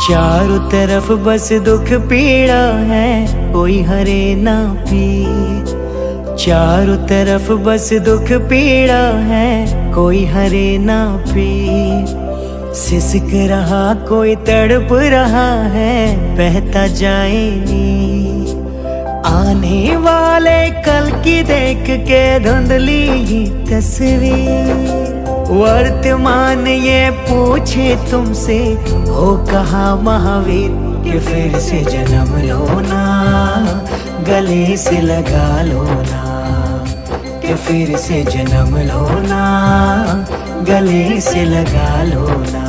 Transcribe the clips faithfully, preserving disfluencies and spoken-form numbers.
चारों तरफ बस दुख पीड़ा है, कोई हरे ना पीर। चारों तरफ बस दुख पीड़ा है, कोई हरे ना पीर। सिसक रहा कोई तड़प रहा है, बहता जाए नीर। आने वाले कल की देख के धुंधली ही तस्वीर। वर्तमान ये पूछे तुमसे, हो कहाँ महावीर कि फिर से जन्म लो ना, गले से लगा लो ना। कि फिर से जन्म लो ना, गले से लगा लो ना।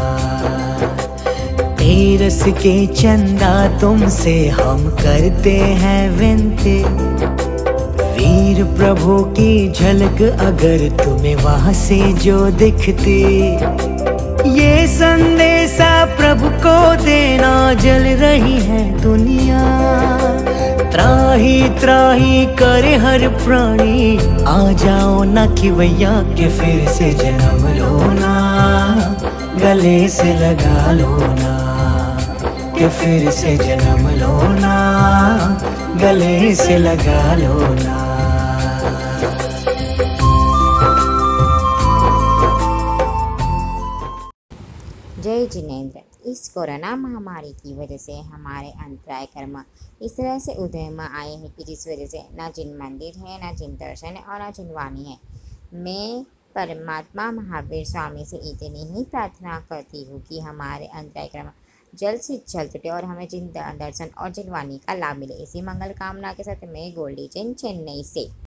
तेरस के चंदा तुमसे हम करते हैं विनती। वीर प्रभु की झलक अगर तुम्हें वहां से जो दिखती। ये संदेशा प्रभु को देना, जल रही है दुनिया। त्राही त्राही करे हर प्राणी, आ जाओ ना कि भैया कि फिर से जन्म लो ना, गले से लगा लो ना। कि फिर से जन्म लो ना, गले से लगा लो ना। जय जिनेंद्र। इस कोरोना महामारी की वजह से हमारे अंतराय कर्म इस तरह से उदय में आए हैं कि जिस वजह से ना जिन मंदिर है, ना जिन दर्शन है और ना जिन वाणी है। मैं परमात्मा महावीर स्वामी से इतनी ही प्रार्थना करती हूँ कि हमारे अंतराय कर्म जल्द से जल्द टूटे और हमें जिन दर्शन और जिन वाणी का लाभ मिले। इसी मंगल कामना के साथ मैं गोल्डी जैन, चेन्नई से।